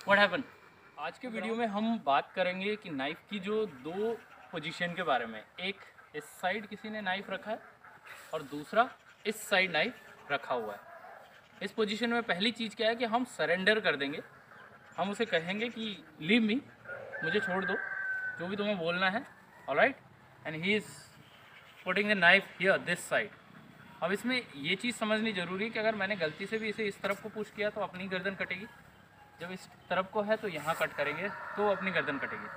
What happen. आज के video में हम बात करेंगे कि नाइफ़ की जो दो पोजीशन के बारे में। एक इस साइड किसी ने नाइफ़ रखा है और दूसरा इस साइड नाइफ़ रखा हुआ है। इस पोजीशन में पहली चीज़ क्या है कि हम सरेंडर कर देंगे। हम उसे कहेंगे कि लीव मी, मुझे छोड़ दो, जो भी तुम्हें बोलना है, alright. And he is putting the knife here this side. अब इसमें ये चीज़ समझनी ज़रूरी है कि अगर मैंने गलती से भी इसे इस तरफ को पुश किया तो अपनी गर्दन कटेगी। जब इस तरफ को है तो यहाँ कट करेंगे तो अपनी गर्दन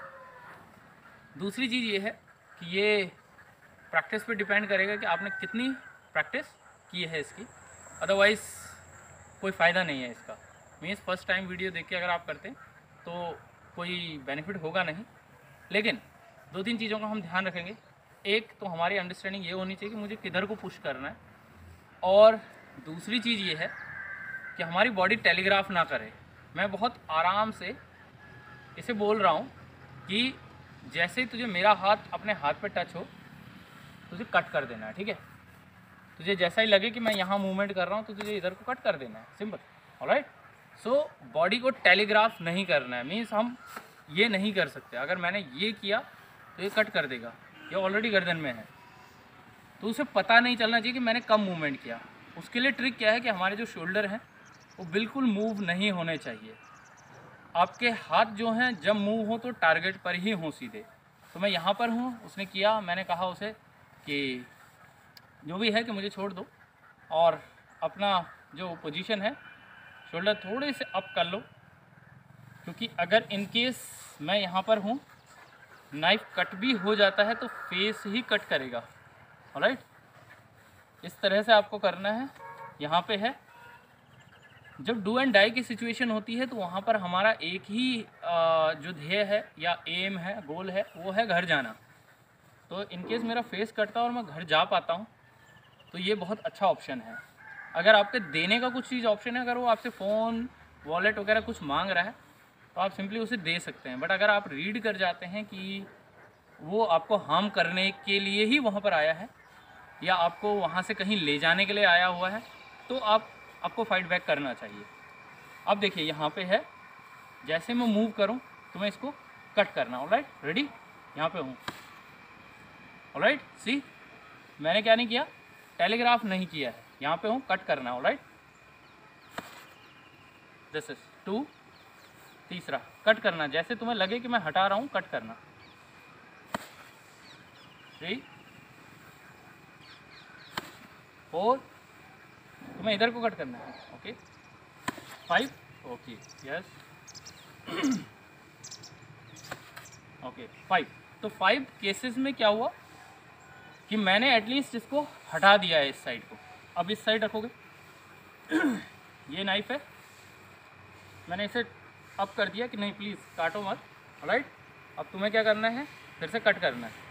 कटेगी। दूसरी चीज़ ये है कि ये प्रैक्टिस पे डिपेंड करेगा कि आपने कितनी प्रैक्टिस की है इसकी। अदरवाइज़ कोई फ़ायदा नहीं है इसका। मीन्स फर्स्ट टाइम वीडियो देख के अगर आप करते हैं तो कोई बेनिफिट होगा नहीं। लेकिन दो तीन चीज़ों का हम ध्यान रखेंगे। एक तो हमारी अंडरस्टैंडिंग ये होनी चाहिए कि मुझे किधर को पुश करना है, और दूसरी चीज़ ये है कि हमारी बॉडी टेलीग्राफ ना करे। मैं बहुत आराम से इसे बोल रहा हूँ कि जैसे ही तुझे मेरा हाथ अपने हाथ पे टच हो तुझे कट कर देना है, ठीक है। तुझे जैसा ही लगे कि मैं यहाँ मूवमेंट कर रहा हूँ तो तुझे इधर को कट कर देना है, सिंपल, ऑलराइट। सो बॉडी को टेलीग्राफ नहीं करना है। मीन्स हम ये नहीं कर सकते, अगर मैंने ये किया तो ये कट कर देगा, ये ऑलरेडी गर्दन में है, तो उसे पता नहीं चलना चाहिए कि मैंने कम मूवमेंट किया। उसके लिए ट्रिक क्या है कि हमारे जो शोल्डर हैं वो बिल्कुल मूव नहीं होने चाहिए। आपके हाथ जो हैं जब मूव हो तो टारगेट पर ही हों सीधे। तो मैं यहाँ पर हूँ, उसने किया, मैंने कहा उसे कि जो भी है कि मुझे छोड़ दो, और अपना जो पोजीशन है शोल्डर थोड़े से अप कर लो, क्योंकि अगर इन केस मैं यहाँ पर हूँ, नाइफ कट भी हो जाता है तो फेस ही कट करेगा, ऑलराइट। इस तरह से आपको करना है। यहाँ पे है, जब डू एंड डाई की सिचुएशन होती है तो वहाँ पर हमारा एक ही जो ध्येय है या एम है, गोल है, वो है घर जाना। तो इन केस मेरा फेस कटता है और मैं घर जा पाता हूँ तो ये बहुत अच्छा ऑप्शन है। अगर आपके देने का कुछ चीज़ ऑप्शन है, अगर वो आपसे फ़ोन, वॉलेट वगैरह कुछ मांग रहा है तो आप सिंपली उसे दे सकते हैं। बट अगर आप रीड कर जाते हैं कि वो आपको हार्म करने के लिए ही वहाँ पर आया है या आपको वहाँ से कहीं ले जाने के लिए आया हुआ है, तो आपको फाइट बैक करना चाहिए। अब देखिए यहाँ पे है, जैसे मैं मूव करूँ तो मैं इसको कट करना, ऑलराइट, रेडी। यहाँ पे हूँ, ऑलराइट, सी मैंने क्या नहीं किया, टेलीग्राफ नहीं किया है, यहाँ पे हूँ, कट करना, ऑलराइट। दिस इज 2, तीसरा कट करना, जैसे तुम्हें लगे कि मैं हटा रहा हूँ कट करना। 3, 4, तुम्हें इधर को कट करना है, ओके। 5, okay, yes, okay, 5। तो 5 केसेस में क्या हुआ कि मैंने एटलीस्ट इसको हटा दिया है इस साइड को। अब इस साइड रखोगे, ये नाइफ है, मैंने इसे अप कर दिया कि नहीं प्लीज़ काटो मत, ऑलराइट। अब तुम्हें क्या करना है, फिर से कट करना है।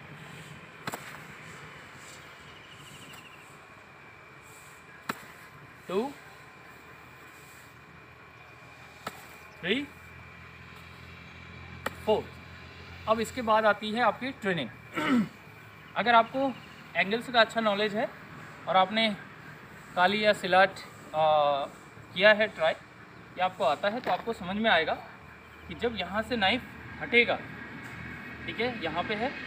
टू, 3, 4। अब इसके बाद आती है आपकी ट्रेनिंग। अगर आपको एंगल्स का अच्छा नॉलेज है और आपने काली या सिलाट किया है ट्राई, या आपको आता है, तो आपको समझ में आएगा कि जब यहाँ से नाइफ हटेगा, ठीक है, यहाँ पे है,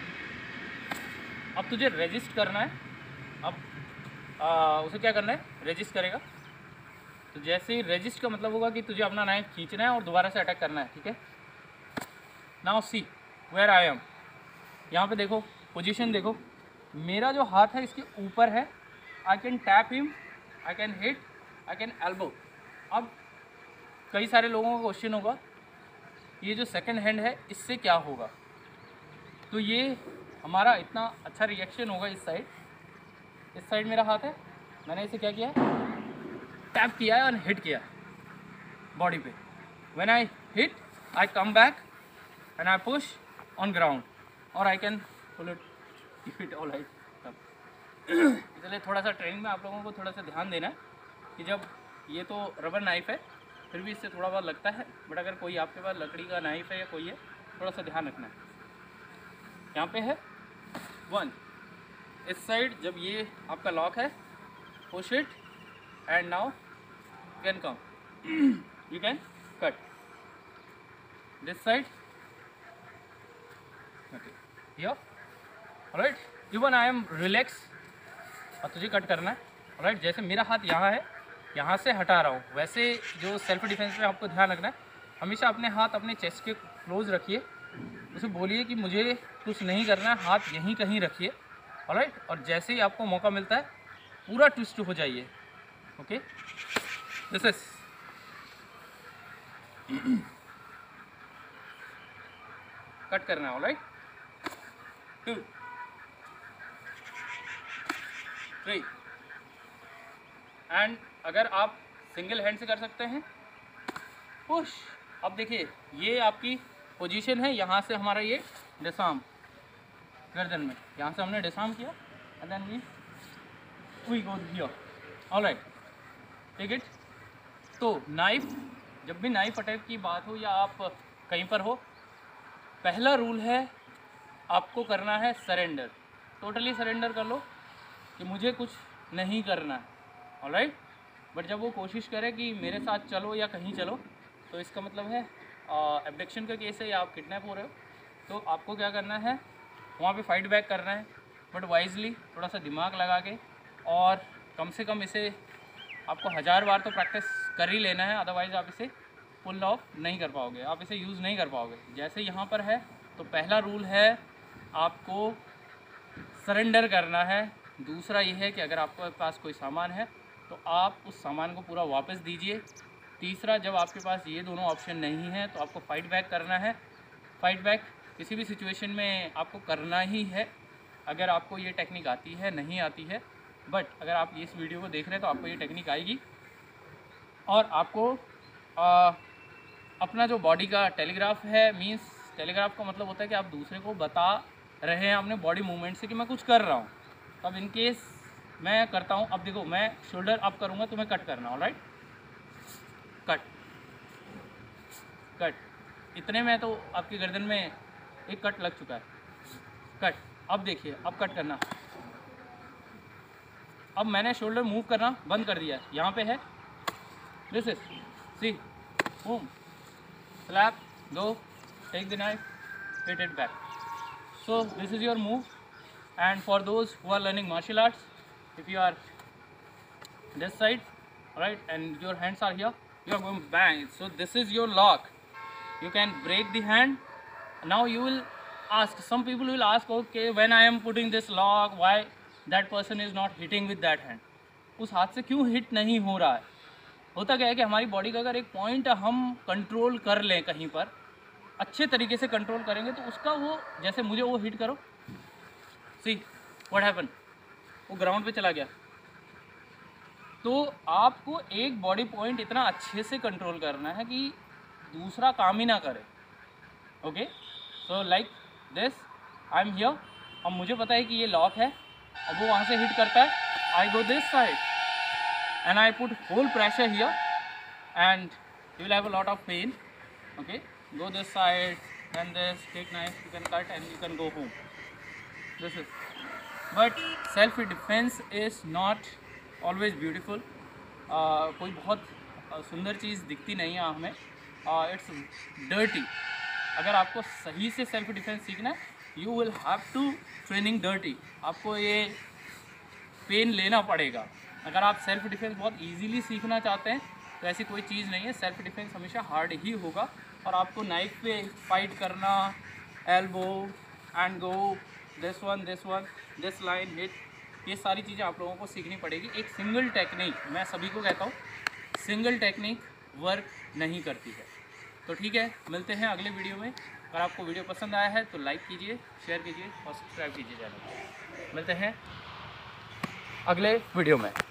अब तुझे रेजिस्ट करना है। अब उसे क्या करना है, रेजिस्ट करेगा। तो जैसे ही रेजिस्ट का मतलब होगा कि तुझे अपना नाइफ खींचना है और दोबारा से अटैक करना है, ठीक है। Now see where I am, यहाँ पे देखो, पोजीशन देखो, मेरा जो हाथ है इसके ऊपर है। I can tap him, I can hit, I can elbow. अब कई सारे लोगों का क्वेश्चन होगा, ये जो सेकंड हैंड है इससे क्या होगा। तो ये हमारा इतना अच्छा रिएक्शन होगा इस साइड मेरा हाथ है, मैंने इसे क्या किया है, टैप किया है और हिट किया बॉडी पे। When I hit I come back and I push on ground, और I can pull it all right. तब इसलिए थोड़ा सा ट्रेनिंग में आप लोगों को थोड़ा सा ध्यान देना है कि जब ये तो रबर नाइफ है फिर भी इससे थोड़ा बहुत लगता है, बट अगर कोई आपके पास लकड़ी का नाइफ है या कोई है, थोड़ा सा ध्यान रखना है। यहाँ पे है 1, इस साइड जब ये आपका लॉक है, push it and now can come, you can cut. this side, okay, here, alright, even I am relax, और तुझे कट करना है, alright, जैसे मेरा हाथ यहाँ है, यहाँ से हटा रहा हूँ, वैसे जो सेल्फ डिफेंस में आपको ध्यान रखना है, हमेशा अपने हाथ अपने चेस्ट के क्लोज रखिए, उसे बोलिए कि मुझे कुछ नहीं करना है, हाथ यहीं कहीं रखिए, ऑलराइट, और जैसे ही आपको मौका मिलता है पूरा ट्विस्ट हो जाइए, ओके, दिस इज कट करना है, ऑलराइट, 2 3 एंड अगर आप सिंगल हैंड से कर सकते हैं पुश। अब देखिए ये आपकी पोजीशन है, यहाँ से हमारा ये डिसआर्म गर्दन में, यहाँ से हमने डिसआर्म किया and then we go here, alright, take it. तो नाइफ, जब भी नाइफ अटैक की बात हो या आप कहीं पर हो, पहला रूल है आपको करना है सरेंडर, टोटली सरेंडर कर लो कि मुझे कुछ नहीं करना है, ऑलराइट। बट जब वो कोशिश करे कि मेरे साथ चलो या कहीं चलो, तो इसका मतलब है एब्डक्शन का केस है या आप किडनैप हो रहे हो, तो आपको क्या करना है, वहाँ पे फाइट बैक करना है, बट वाइजली, थोड़ा सा दिमाग लगा के, और कम से कम इसे आपको 1000 बार तो प्रैक्टिस कर ही लेना है, अदरवाइज़ आप इसे पुल ऑफ नहीं कर पाओगे, आप इसे यूज़ नहीं कर पाओगे। जैसे यहाँ पर है तो पहला रूल है आपको सरेंडर करना है। दूसरा ये है कि अगर आपके पास कोई सामान है तो आप उस सामान को पूरा वापस दीजिए। तीसरा, जब आपके पास ये दोनों ऑप्शन नहीं है तो आपको फाइट बैक करना है। फाइट बैक किसी भी सिचुएशन में आपको करना ही है, अगर आपको ये टेक्निक आती है नहीं आती है, बट अगर आप इस वीडियो को देख रहे हैं तो आपको ये टेक्निक आएगी। और आपको अपना जो बॉडी का टेलीग्राफ है, मींस टेलीग्राफ का मतलब होता है कि आप दूसरे को बता रहे हैं अपने बॉडी मूवमेंट से कि मैं कुछ कर रहा हूँ। अब इन केस मैं करता हूँ, अब देखो मैं शोल्डर अप करूँगा तो मैं कट करना, ऑलराइट, कट कट, इतने में तो आपकी गर्दन में एक कट लग चुका है, कट। अब देखिए, अब कट करना, अब मैंने शोल्डर मूव करना बंद कर दिया है, यहाँ पे है, this is see boom slap go, take the knife, hit it back. So this is your move, and for those who are learning martial arts, if you are this side, right, and your hands are here, you are going bang. So this is your lock. You can break the hand. Now you will ask, some people will ask, okay, when I am putting this lock, why that person is not hitting with that hand? उस हाथ से क्यों hit नहीं हो रहा है? होता क्या है कि हमारी बॉडी का अगर एक पॉइंट हम कंट्रोल कर लें, कहीं पर अच्छे तरीके से कंट्रोल करेंगे तो उसका वो, जैसे मुझे वो हिट करो, सी व्हाट हैपन, वो ग्राउंड पे चला गया। तो आपको एक बॉडी पॉइंट इतना अच्छे से कंट्रोल करना है कि दूसरा काम ही ना करे, okay. So like this, I am here, अब मुझे पता है कि ये लॉक है, अब वो वहाँ से हिट करता है, I go this side and I put whole pressure here and you will have a lot of pain, okay. Go this side, then this, take knife, you can cut and you can go home. This is, but self defense is not always beautiful. कोई बहुत सुंदर चीज़ दिखती नहीं है हमें, it's dirty. अगर आपको सही से सेल्फ डिफेंस सीखना है, you will have to training dirty, आपको ये पेन लेना पड़ेगा। अगर आप सेल्फ डिफेंस बहुत इजीली सीखना चाहते हैं तो ऐसी कोई चीज़ नहीं है, सेल्फ डिफेंस हमेशा हार्ड ही होगा। और आपको नाइफ पे फाइट करना, elbow and go, this one, this line hit, ये सारी चीज़ें आप लोगों को सीखनी पड़ेगी। एक सिंगल टेक्निक, मैं सभी को कहता हूँ, सिंगल टेक्निक वर्क नहीं करती है। तो ठीक है, मिलते हैं अगले वीडियो में। अगर आपको वीडियो पसंद आया है तो लाइक कीजिए, शेयर कीजिए और सब्सक्राइब कीजिए चैनल। मिलते हैं अगले वीडियो में।